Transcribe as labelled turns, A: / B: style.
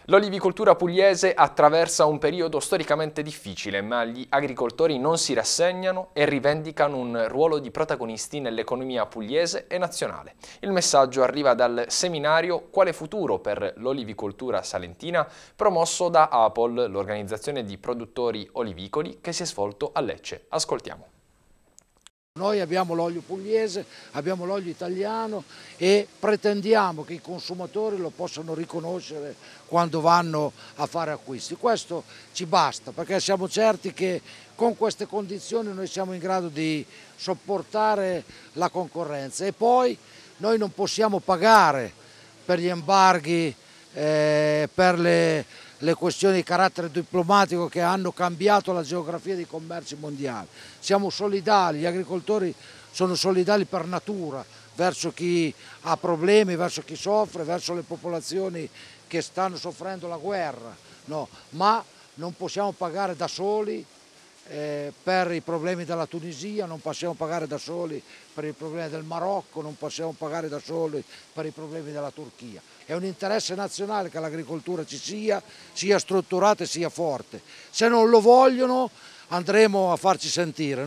A: L'olivicoltura pugliese attraversa un periodo storicamente difficile, ma gli agricoltori non si rassegnano e rivendicano un ruolo di protagonisti nell'economia pugliese e nazionale. Il messaggio arriva dal seminario Quale futuro per l'olivicoltura salentina, promosso da APOL, l'organizzazione di produttori olivicoli, che si è svolto a Lecce. Ascoltiamo.
B: Noi abbiamo l'olio pugliese, abbiamo l'olio italiano e pretendiamo che i consumatori lo possano riconoscere quando vanno a fare acquisti. Questo ci basta perché siamo certi che con queste condizioni noi siamo in grado di sopportare la concorrenza e poi noi non possiamo pagare per gli embarghi, per le questioni di carattere diplomatico che hanno cambiato la geografia dei commerci mondiali. Siamo solidali, gli agricoltori sono solidali per natura verso chi ha problemi, verso chi soffre, verso le popolazioni che stanno soffrendo la guerra, no? Ma non possiamo pagare da soli per i problemi della Tunisia, non possiamo pagare da soli per i problemi del Marocco, non possiamo pagare da soli per i problemi della Turchia. È un interesse nazionale che l'agricoltura ci sia strutturata e sia forte. Se non lo vogliono andremo a farci sentire.